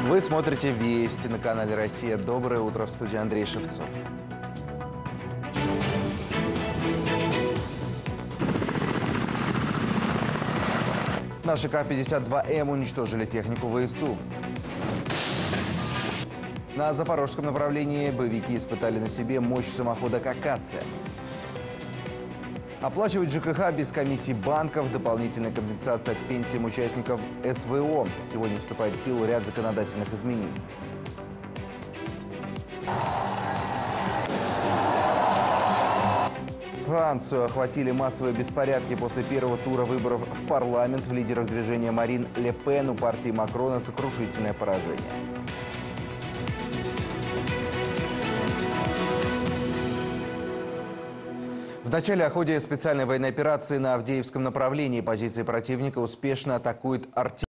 Вы смотрите «Вести» на канале «Россия». Доброе утро, в студии Андрей Шевцов. Наши К-52М уничтожили технику ВСУ. На запорожском направлении боевики испытали на себе мощь самохода «Акация». Оплачивать ЖКХ без комиссий банков, дополнительная компенсация к пенсиям участников СВО. Сегодня вступает в силу ряд законодательных изменений. Францию охватили массовые беспорядки после первого тура выборов в парламент. В лидерах движения Марин Ле Пен у партии Макрона сокрушительное поражение. В начале о ходе специальной военной операции на Авдеевском направлении позиции противника успешно атакует артиллерия.